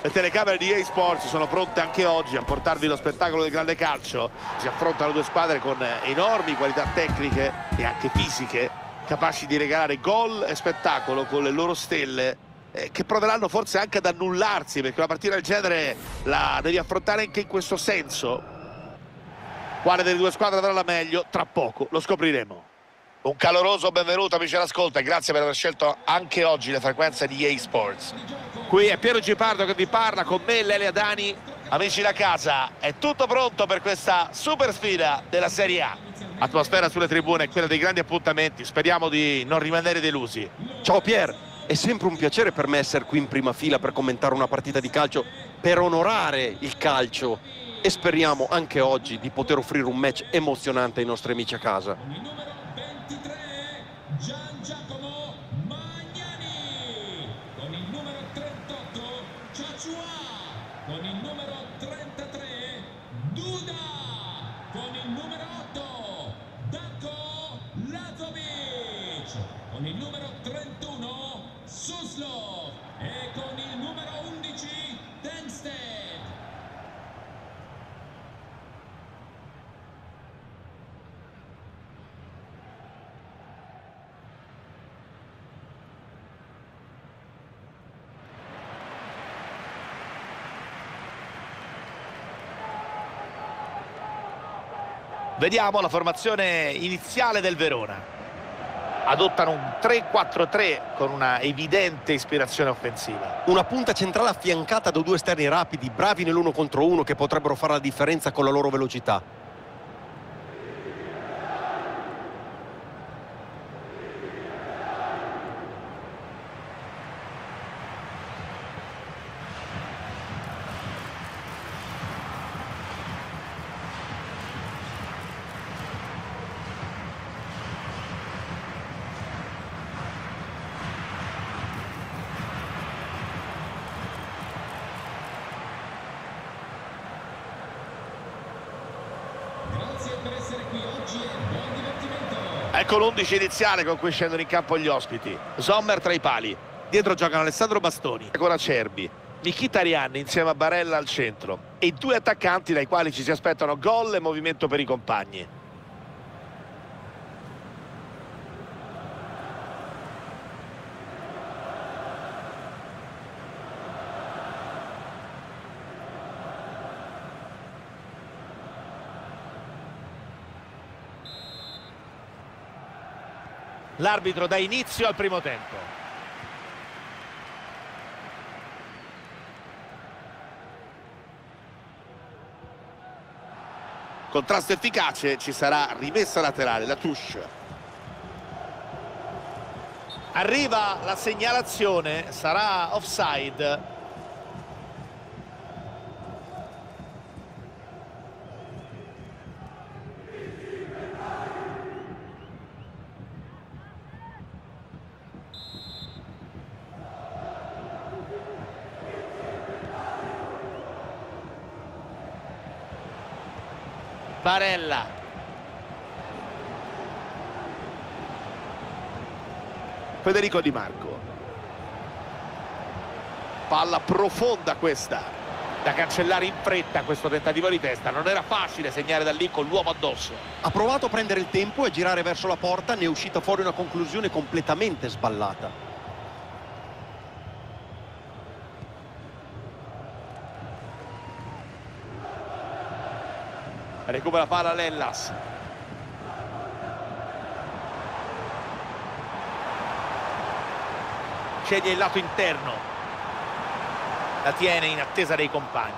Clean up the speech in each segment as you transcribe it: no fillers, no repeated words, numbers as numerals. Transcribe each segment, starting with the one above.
Le telecamere di EA Sports sono pronte anche oggi a portarvi lo spettacolo del grande calcio. Si affrontano due squadre con enormi qualità tecniche e anche fisiche, capaci di regalare gol e spettacolo con le loro stelle, che proveranno forse anche ad annullarsi, perché una partita del genere la devi affrontare anche in questo senso. Quale delle due squadre avrà la meglio? Tra poco lo scopriremo. Un caloroso benvenuto amici all'ascolto e grazie per aver scelto anche oggi le frequenze di EA Sports. Qui è Piero Gipardo che vi parla, con me Lele Adani. Amici da casa, è tutto pronto per questa super sfida della Serie A. Atmosfera sulle tribune, quella dei grandi appuntamenti, speriamo di non rimanere delusi. Ciao Pier, è sempre un piacere per me essere qui in prima fila per commentare una partita di calcio, per onorare il calcio, e speriamo anche oggi di poter offrire un match emozionante ai nostri amici a casa. Con il numero 33 Duda, con il numero 8 Darko Lazovic, con il numero 31 Suslov e con il numero 11 Tengsted. Vediamo la formazione iniziale del Verona. Adottano un 3-4-3 con una evidente ispirazione offensiva. Una punta centrale affiancata da due esterni rapidi, bravi nell'uno contro uno, che potrebbero fare la differenza con la loro velocità. Ecco l'11 iniziale con cui scendono in campo gli ospiti. Sommer tra i pali, dietro giocano Alessandro Bastoni con Acerbi, Mkhitaryan insieme a Barella al centro e i due attaccanti dai quali ci si aspettano gol e movimento per i compagni. L'arbitro dà inizio al primo tempo. Contrasto efficace, ci sarà rimessa laterale, la touche. Arriva la segnalazione, sarà offside. Barella, Federico Di Marco, palla profonda questa, da cancellare in fretta questo tentativo di testa. Non era facile segnare da lì con l'uomo addosso. Ha provato a prendere il tempo e girare verso la porta, ne è uscita fuori una conclusione completamente sballata. Recupera palla Lellas. Sceglie il lato interno. La tiene in attesa dei compagni.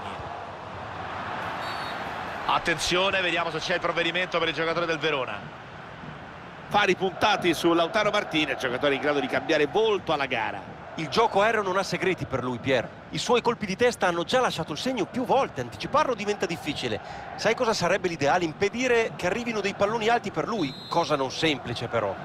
Attenzione, vediamo se c'è il provvedimento per il giocatore del Verona. Fari puntati su Lautaro Martinez, giocatore in grado di cambiare volto alla gara. Il gioco aereo non ha segreti per lui, Pier. I suoi colpi di testa hanno già lasciato il segno più volte. Anticiparlo diventa difficile. Sai cosa sarebbe l'ideale? Impedire che arrivino dei palloni alti per lui. Cosa non semplice, però.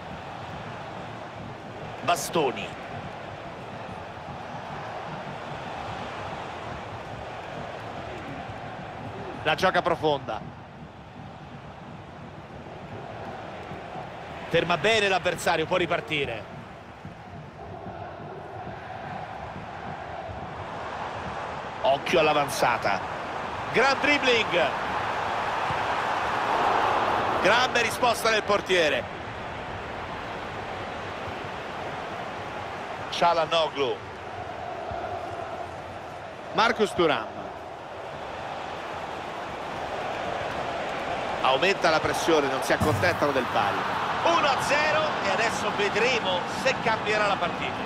Bastoni. La gioca profonda. Ferma bene l'avversario, può ripartire. Occhio all'avanzata. Gran dribbling. Grande risposta del portiere. Çalhanoğlu. Marcus Thuram. Aumenta la pressione, non si accontentano del pari. 1-0 e adesso vedremo se cambierà la partita.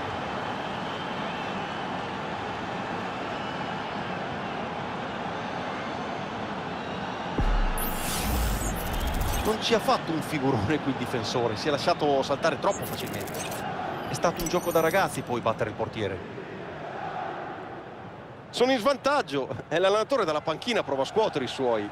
Non ci ha fatto un figurone qui il difensore, si è lasciato saltare troppo facilmente. È stato un gioco da ragazzi poi battere il portiere. Sono in svantaggio e l'allenatore dalla panchina prova a scuotere i suoi.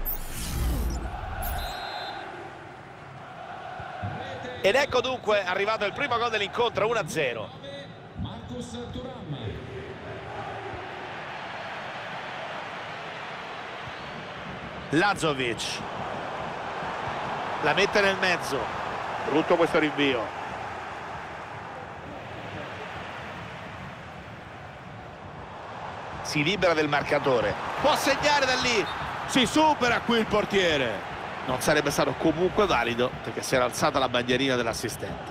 Ed ecco dunque arrivato il primo gol dell'incontro, 1-0. Marcus Thuram. Lazovic. La mette nel mezzo. Brutto questo rinvio. Si libera del marcatore. Può segnare da lì. Si supera qui il portiere. Non sarebbe stato comunque valido perché si era alzata la bandierina dell'assistente.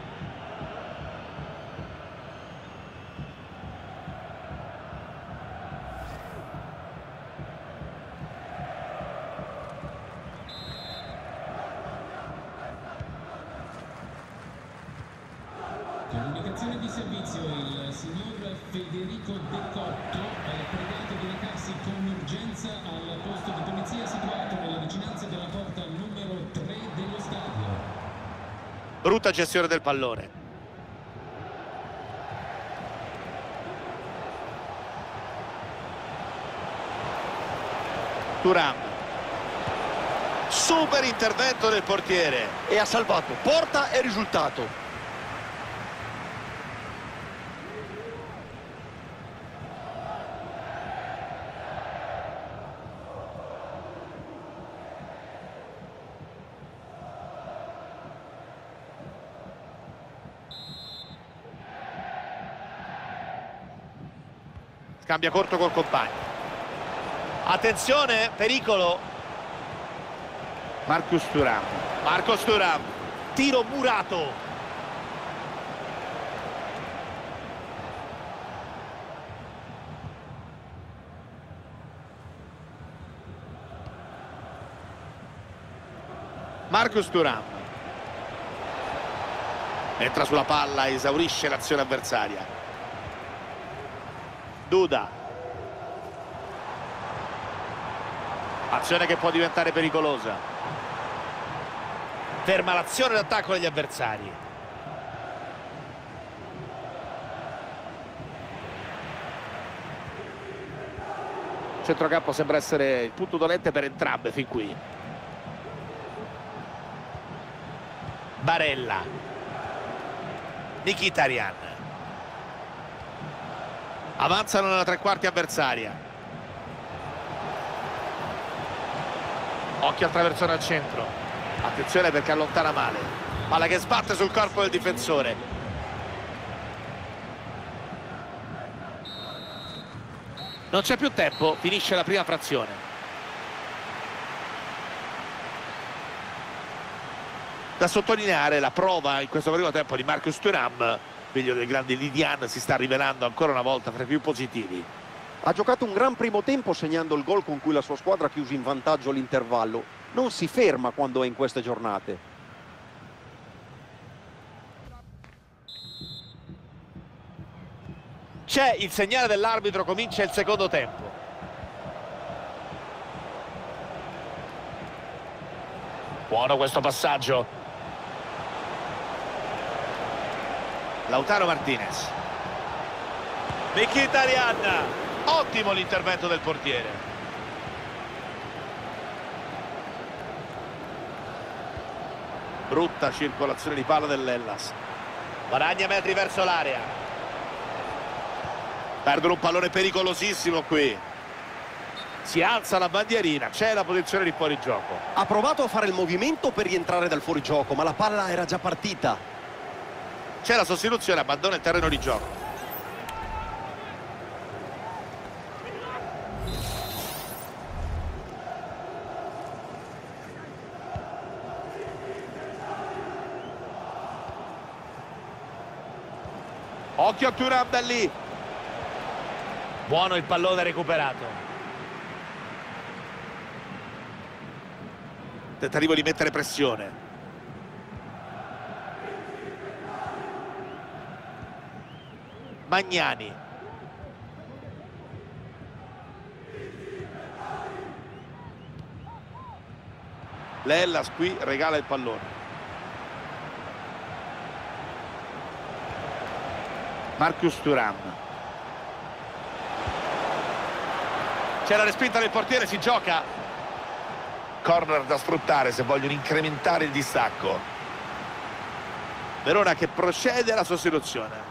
Comunicazione di servizio, il signor Federico De Cotto è pregato di recarsi con urgenza al posto di polizia situato nelle vicinanze della porta numero 3 dello stadio. Brutta gestione del pallone. Thuram. Super intervento del portiere. E ha salvato porta e risultato. Cambia corto col compagno. Attenzione, pericolo. Marcus Thuram. Marcus Thuram. Tiro murato. Marcus Thuram. Entra sulla palla, esaurisce l'azione avversaria. Duda. Azione che può diventare pericolosa. Ferma l'azione d'attacco degli avversari. Centrocampo sembra essere il punto dolente per entrambe fin qui. Barella. Mkhitaryan. Avanzano nella tre quarti avversaria. Occhio al traversone al centro. Attenzione perché allontana male. Palla che sbatte sul corpo del difensore. Non c'è più tempo, finisce la prima frazione. Da sottolineare la prova in questo primo tempo di Marcus Thuram. Figlio del grande Lydiane, si sta rivelando ancora una volta fra i più positivi. Ha giocato un gran primo tempo segnando il gol con cui la sua squadra ha chiuso in vantaggio all'intervallo. Non si ferma quando è in queste giornate. C'è il segnale dell'arbitro, comincia il secondo tempo. Buono questo passaggio. Lautaro Martinez. Mkhitaryan. Ottimo l'intervento del portiere. Brutta circolazione di palla dell'Hellas. Guadagna metri verso l'area. Perdono un pallone pericolosissimo qui. Si alza la bandierina, c'è la posizione di fuorigioco. Ha provato a fare il movimento per rientrare dal fuorigioco, ma la palla era già partita. C'è la sostituzione, abbandona il terreno di gioco. Occhio a Thuram da lì. Buono il pallone recuperato. Tentativo di mettere pressione. Magnani. Lellas qui regala il pallone. Marcus Thuram. C'è la respinta del portiere, si gioca. Corner da sfruttare se vogliono incrementare il distacco. Verona che procede alla sostituzione.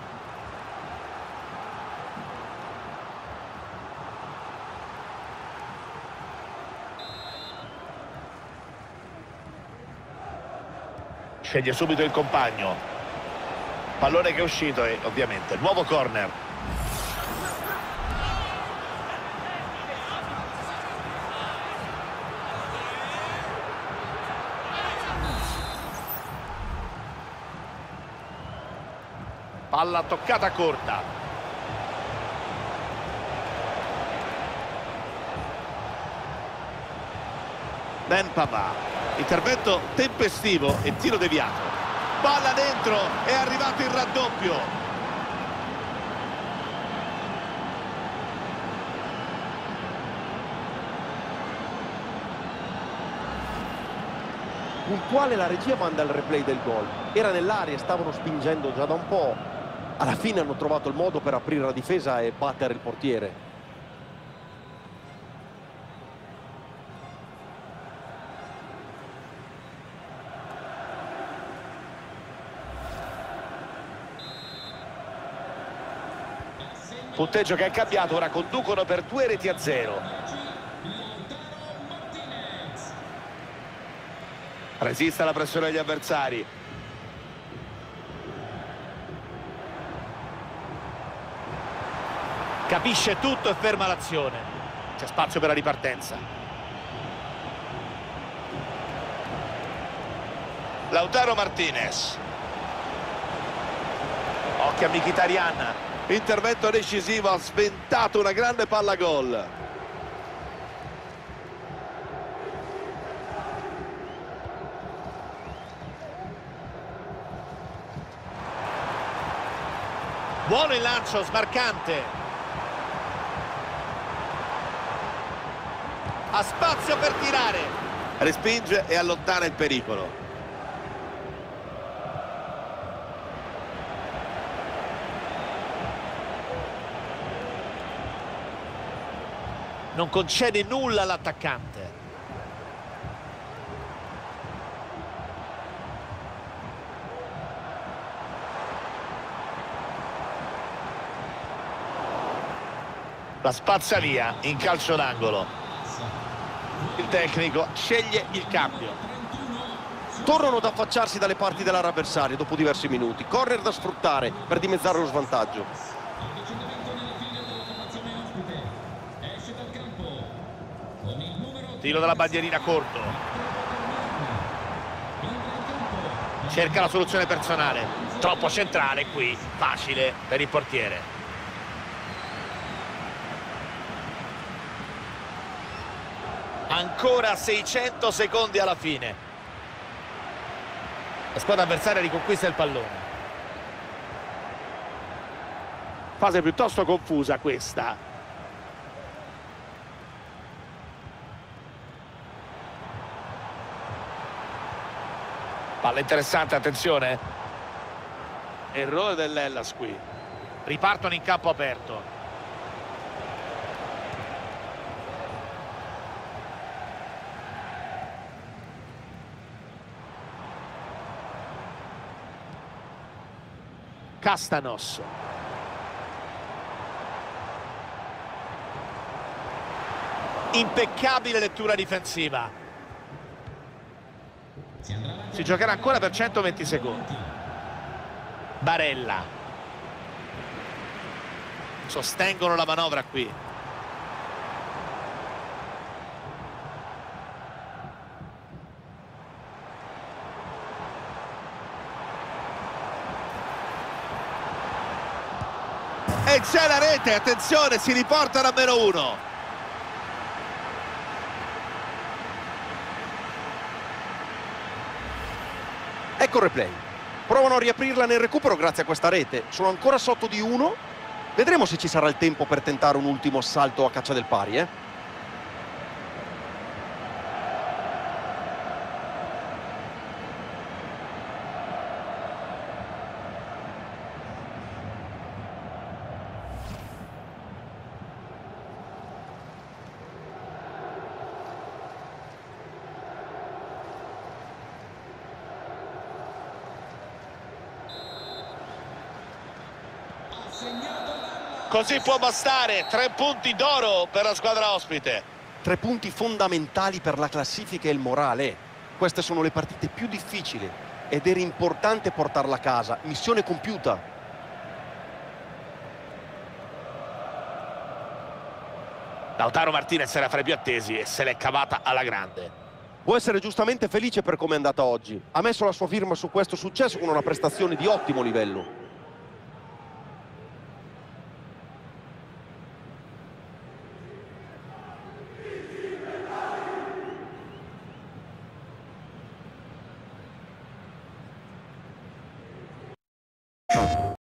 Sceglie subito il compagno. Pallone che è uscito e ovviamente nuovo corner. Palla toccata corta. Ben Pavard. Intervento tempestivo e tiro deviato. Palla dentro, è arrivato il raddoppio. Puntuale la regia manda il replay del gol. Era nell'aria, stavano spingendo già da un po'. Alla fine hanno trovato il modo per aprire la difesa e battere il portiere. Punteggio che è cambiato, ora conducono per 2-0. Resiste alla pressione degli avversari. Capisce tutto e ferma l'azione. C'è spazio per la ripartenza. Lautaro Martinez. Occhio a Mkhitaryan. Intervento decisivo, ha sventato una grande palla gol. Buono il lancio, smarcante. Ha spazio per tirare. Respinge e allontana il pericolo. Non concede nulla all'attaccante. La spazza via in calcio d'angolo. Il tecnico sceglie il cambio. Tornano ad affacciarsi dalle parti dell'avversario dopo diversi minuti. Corner da sfruttare per dimezzare lo svantaggio. Tiro dalla bandierina corto. Cerca la soluzione personale. Troppo centrale qui. Facile per il portiere. Ancora 600 secondi alla fine. La squadra avversaria riconquista il pallone. Fase piuttosto confusa questa. Palla interessante, attenzione. Errore dell'Hellas qui. Ripartono in campo aperto. Castanos. Impeccabile lettura difensiva. Si giocherà ancora per 120 secondi. Barella. Sostengono la manovra qui. E c'è la rete, attenzione, si riporta da -1. Ecco il replay. Provano a riaprirla nel recupero grazie a questa rete. Sono ancora sotto di 1. Vedremo se ci sarà il tempo per tentare un ultimo assalto a caccia del pari, Così può bastare, 3 punti d'oro per la squadra ospite. 3 punti fondamentali per la classifica e il morale. Queste sono le partite più difficili ed era importante portarla a casa. Missione compiuta. Lautaro Martinez era fra i più attesi e se l'è cavata alla grande. Può essere giustamente felice per come è andata oggi. Ha messo la sua firma su questo successo con una prestazione di ottimo livello.